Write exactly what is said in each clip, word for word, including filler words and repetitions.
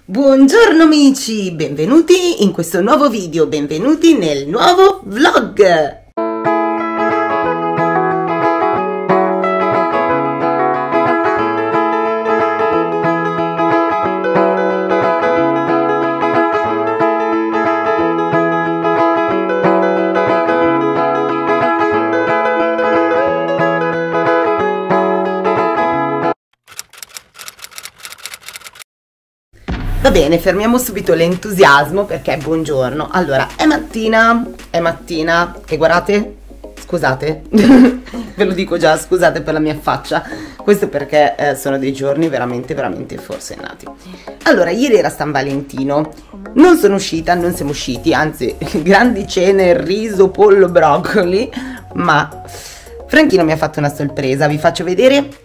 Buongiorno amici, benvenuti in questo nuovo video, benvenuti nel nuovo vlog. Va bene, fermiamo subito l'entusiasmo perché è buongiorno. Allora, è mattina, è mattina e guardate, scusate, ve lo dico già, scusate per la mia faccia, questo perché eh, sono dei giorni veramente, veramente forsennati. Allora, ieri era San Valentino, non sono uscita, non siamo usciti, anzi, grandi cene, riso, pollo, broccoli, ma Franchino mi ha fatto una sorpresa, vi faccio vedere.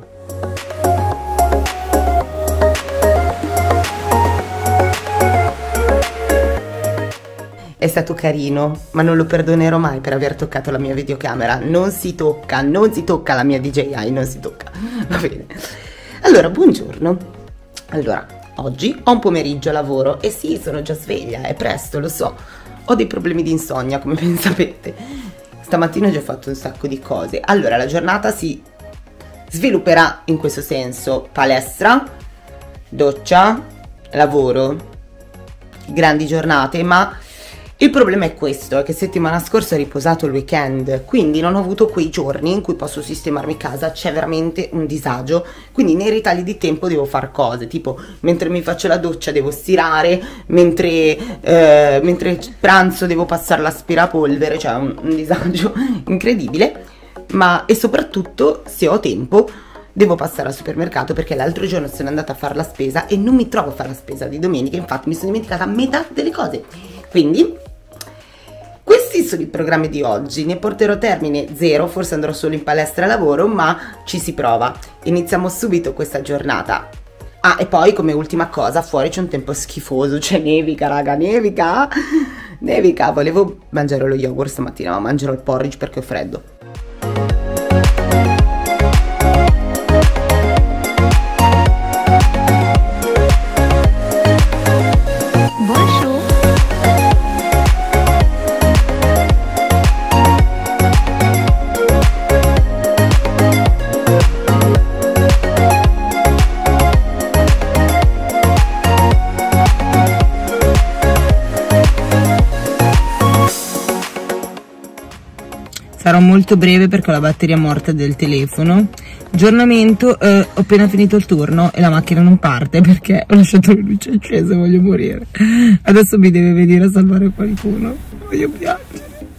È stato carino, ma non lo perdonerò mai per aver toccato la mia videocamera. Non si tocca, non si tocca la mia D J I, non si tocca. Va bene. Allora, buongiorno. Allora, oggi ho un pomeriggio a lavoro e sì, sono già sveglia, è presto, lo so. Ho dei problemi di insonnia, come ben sapete. Stamattina ho già fatto un sacco di cose. Allora, la giornata si svilupperà in questo senso: palestra, doccia, lavoro, grandi giornate, ma il problema è questo, è che settimana scorsa ho riposato il weekend, quindi non ho avuto quei giorni in cui posso sistemarmi casa, c'è veramente un disagio, quindi nei ritagli di tempo devo fare cose, tipo mentre mi faccio la doccia devo stirare, mentre, eh, mentre pranzo devo passare l'aspirapolvere, cioè un, un disagio incredibile, ma e soprattutto se ho tempo devo passare al supermercato perché l'altro giorno sono andata a fare la spesa e non mi trovo a fare la spesa di domenica, infatti mi sono dimenticata metà delle cose, quindi questi sono i programmi di oggi, ne porterò a termine zero, forse andrò solo in palestra e lavoro, ma ci si prova. Iniziamo subito questa giornata. Ah, e poi come ultima cosa, fuori c'è un tempo schifoso, cioè nevica raga, nevica, nevica, volevo mangiare lo yogurt stamattina, ma mangerò il porridge perché ho freddo. Sarò molto breve perché ho la batteria morta del telefono. Aggiornamento, eh, ho appena finito il turno e la macchina non parte perché ho lasciato le luci accese e voglio morire. Adesso mi deve venire a salvare qualcuno. Voglio piangere.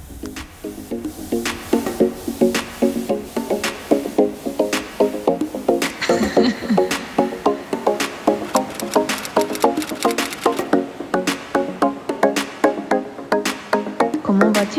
Comment vas-tu?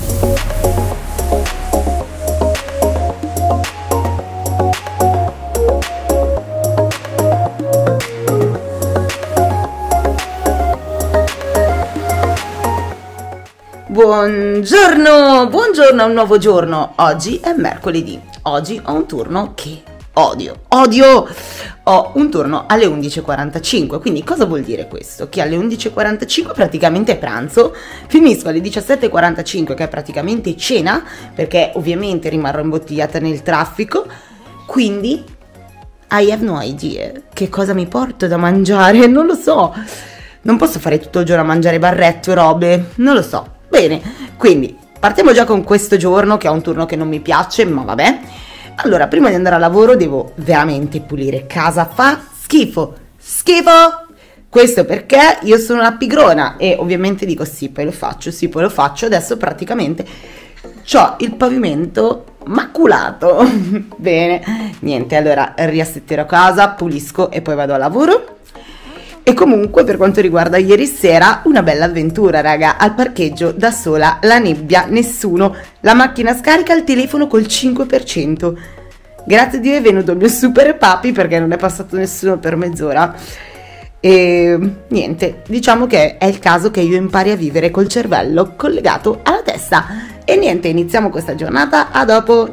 Buongiorno, buongiorno a un nuovo giorno. Oggi è mercoledì. Oggi ho un turno che odio, odio. Ho un turno alle undici e quarantacinque, quindi cosa vuol dire questo? Che alle undici e quarantacinque praticamente è pranzo, finisco alle diciassette e quarantacinque che è praticamente cena, perché ovviamente rimarrò imbottigliata nel traffico, quindi I have no idea che cosa mi porto da mangiare, non lo so. Non posso fare tutto il giorno a mangiare barretto e robe, non lo so. Bene, quindi partiamo già con questo giorno che è un turno che non mi piace, ma vabbè. Allora, prima di andare al lavoro devo veramente pulire casa, fa schifo, schifo! Questo perché io sono una pigrona e ovviamente dico sì, poi lo faccio, sì, poi lo faccio, adesso praticamente c'ho il pavimento maculato. Bene, niente, allora riassetterò casa, pulisco e poi vado al lavoro. E comunque per quanto riguarda ieri sera, una bella avventura raga, al parcheggio da sola, la nebbia, nessuno, la macchina scarica, il telefono col cinque per cento. Grazie a Dio è venuto il mio super papi perché non è passato nessuno per mezz'ora. E niente, diciamo che è il caso che io impari a vivere col cervello collegato alla testa. E niente, iniziamo questa giornata, a dopo!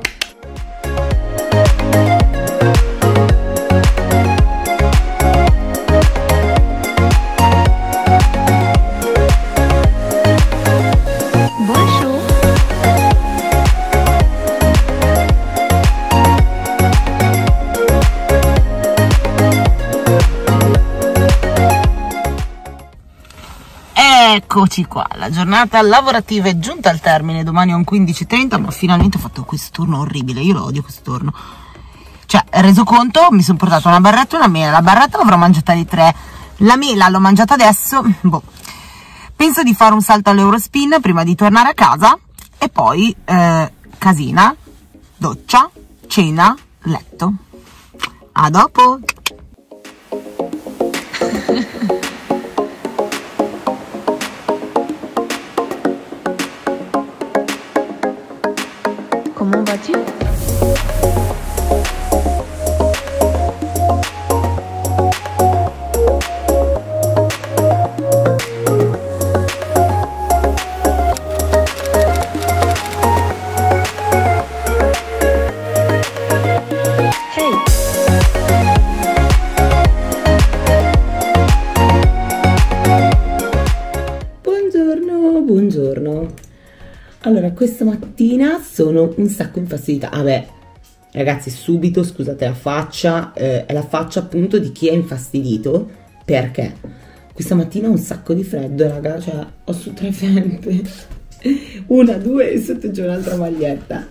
Eccoci qua, la giornata lavorativa è giunta al termine, domani è un quindici e trenta, ma finalmente ho fatto questo turno orribile, io lo odio questo turno. Cioè, reso conto, mi sono portata una barretta e una mela, la barretta l'avrò mangiata di tre, la mela l'ho mangiata adesso, boh. Penso di fare un salto all'Eurospin prima di tornare a casa e poi eh, casina, doccia, cena, letto. A dopo! Comment vas-tu? Buongiorno, buongiorno. Allora, questa mattina sono un sacco infastidita. Vabbè, ragazzi, subito, scusate la faccia, eh, è la faccia appunto di chi è infastidito, perché questa mattina ho un sacco di freddo, raga, cioè ho su tre felpe, una, due e sotto c'è un'altra maglietta.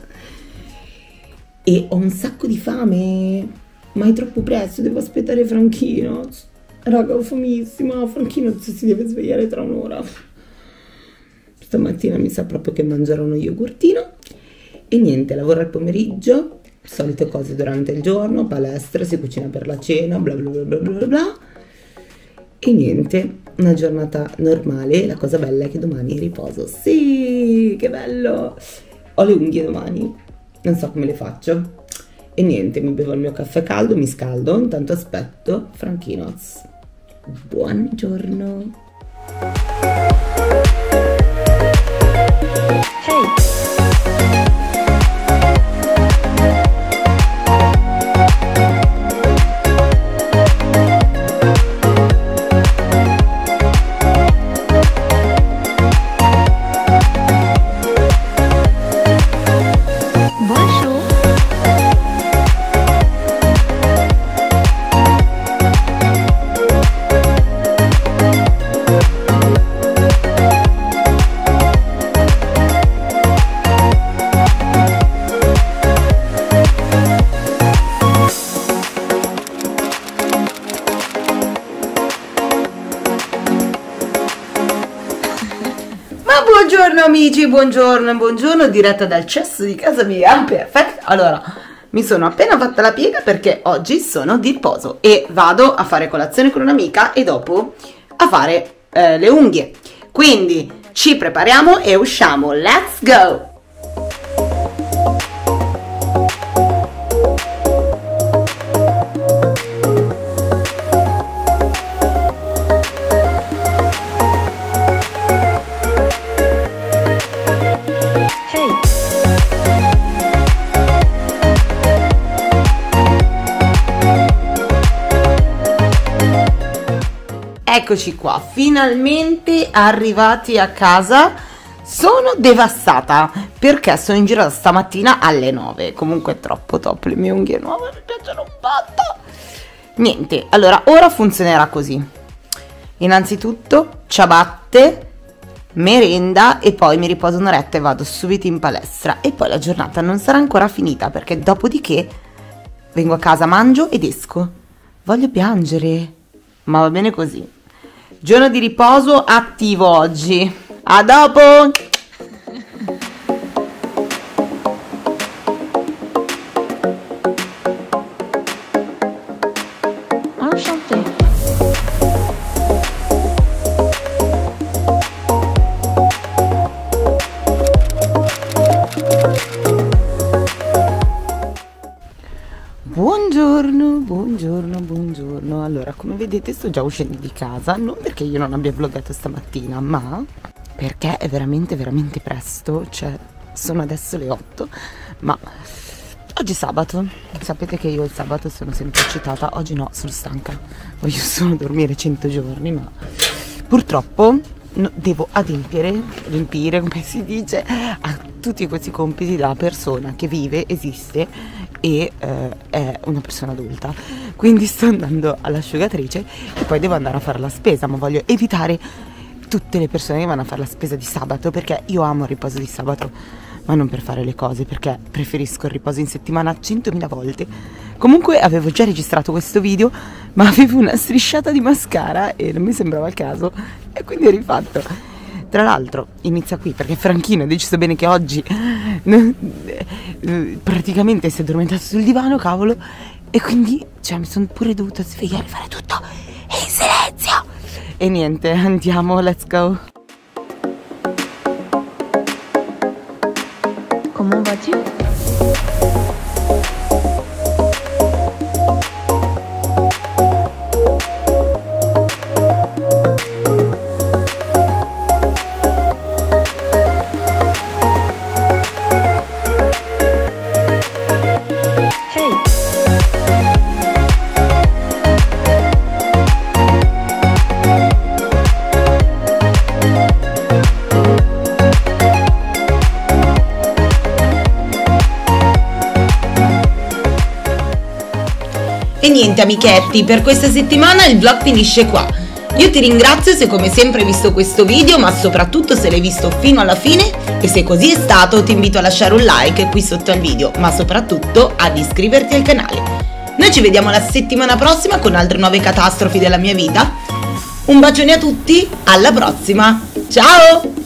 E ho un sacco di fame, ma è troppo presto, devo aspettare Franchino. Raga, ho famissima, Franchino si deve svegliare tra un'ora. Stamattina mi sa proprio che mangerò uno yogurtino. E niente, lavoro al pomeriggio, solite cose durante il giorno, palestra, si cucina per la cena, bla bla bla bla bla bla. E niente, una giornata normale. La cosa bella è che domani riposo. Sì, che bello! Ho le unghie domani, non so come le faccio. E niente, mi bevo il mio caffè caldo, mi scaldo, intanto aspetto Franchino's. Buongiorno. Buongiorno amici, buongiorno, buongiorno, diretta dal cesso di casa mia, perfetto. Allora, mi sono appena fatta la piega perché oggi sono di riposo e vado a fare colazione con un'amica e dopo a fare eh, le unghie. Quindi ci prepariamo e usciamo, let's go! Eccoci qua, finalmente arrivati a casa. Sono devastata perché sono in giro stamattina alle nove. Comunque è troppo top, le mie unghie nuove mi piacciono un botto. Niente, allora ora funzionerà così. Innanzitutto ciabatte, merenda e poi mi riposo un'oretta e vado subito in palestra. E poi la giornata non sarà ancora finita perché dopodiché vengo a casa, mangio ed esco. Voglio piangere, ma va bene così. Giorno di riposo attivo oggi. A dopo! Enchanté. Buongiorno, buongiorno, buongiorno. Allora, come vedete sto già uscendo di casa, non perché io non abbia vloggato stamattina, ma perché è veramente veramente presto, cioè sono adesso le otto, ma oggi è sabato, sapete che io il sabato sono sempre eccitata, oggi no, sono stanca, voglio solo dormire cento giorni, ma purtroppo no, devo adempiere, riempire come si dice, a tutti questi compiti da persona che vive, esiste e eh, è una persona adulta. Quindi sto andando all'asciugatrice e poi devo andare a fare la spesa, ma voglio evitare tutte le persone che vanno a fare la spesa di sabato, perché io amo il riposo di sabato, ma non per fare le cose, perché preferisco il riposo in settimana centomila volte. Comunque avevo già registrato questo video, ma avevo una strisciata di mascara e non mi sembrava il caso, e quindi ho rifatto. Tra l'altro inizia qui perché Franchino ha deciso bene che oggi praticamente si è addormentato sul divano, cavolo, e quindi cioè, mi sono pure dovuta svegliare e fare tutto in silenzio. E niente, andiamo, let's go. Comment vas-tu? E niente amichetti, per questa settimana il vlog finisce qua. Io ti ringrazio se come sempre hai visto questo video, ma soprattutto se l'hai visto fino alla fine, e se così è stato ti invito a lasciare un like qui sotto al video, ma soprattutto ad iscriverti al canale. Noi ci vediamo la settimana prossima con altre nuove catastrofi della mia vita. Un bacione a tutti, alla prossima, ciao!